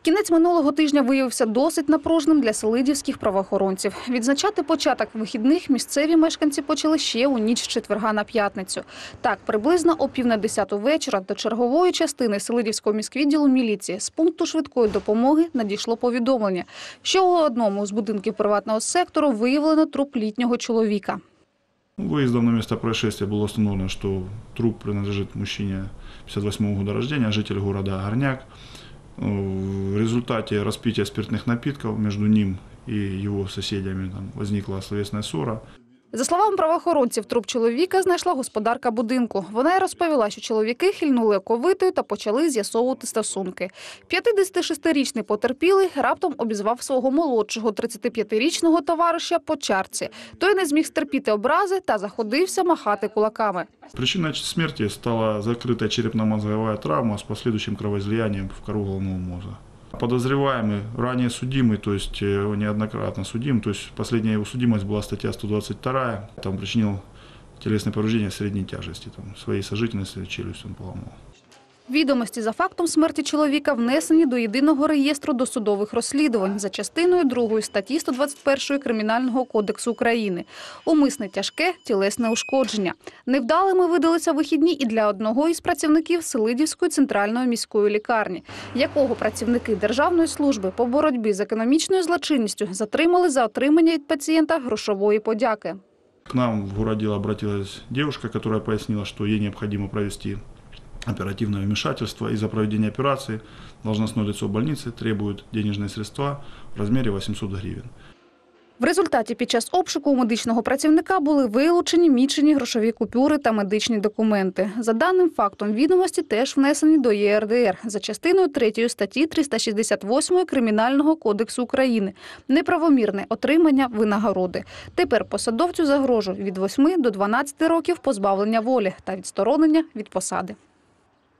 Кінець минулого тижня виявився досить напруженим для селидівських правоохоронців. Відзначати початок вихідних місцеві мешканці почали ще у ніч з четверга на п'ятницю. Так, приблизно о 9:45 вечора до чергової частини Селидівського міськвідділу міліції з пункту швидкої допомоги надійшло повідомлення, що у одному з будинків приватного сектору виявлено труп літнього чоловіка. Выездом на место происшествия было установлено, что труп принадлежит мужчине 58-го года рождения, житель города Горняк. В результате распития спиртных напитков между ним и его соседями возникла словесная ссора. За словами правоохоронців, труп чоловіка знайшла господарка будинку. Вона й розповіла, що чоловіки хильнули оковитою та почали з'ясовувати стосунки. 56-річний потерпілий раптом обізвав свого молодшого 35-річного товариша по чарці. Той не зміг стерпіти образи та заходився махати кулаками. Причиной смерти стала закрытая черепно-мозговая травма с последующим кровоизлиянием в кору головного мозга. Подозреваемый, ранее судимый, то есть неоднократно судим, то есть последняя его судимость была статья 122, там причинил телесное повреждение средней тяжести, своей сожительницы челюсть он поломал. Відомості за фактом смерті чоловіка внесені до єдиного реєстру досудових розслідувань за частиною 2 статті 121 Кримінального кодексу України. Умисне тяжке тілесне ушкодження. Невдалими видалися вихідні і для одного із працівників Селидівської центральної міської лікарні, якого працівники Державної служби по боротьбі з економічною злочинністю затримали за отримання від пацієнта грошової подяки. К нам в городдел обратилась девушка, которая пояснила, что ей необходимо провести оперативное вмешательство. Из-за проведения операции должностное лицо больницы требует денежные средства в размере 800 гривен. В результаті під час обшуку у медичного працівника були вилучені мічені грошові купюри та медичні документи. За даним фактом відомості теж внесені до ЄРДР за частиною 3 статті 368 Кримінального кодексу України «Неправомірне отримання винагороди». Тепер посадовцю загрожує від 8 до 12 років позбавлення волі та відсторонення від посади.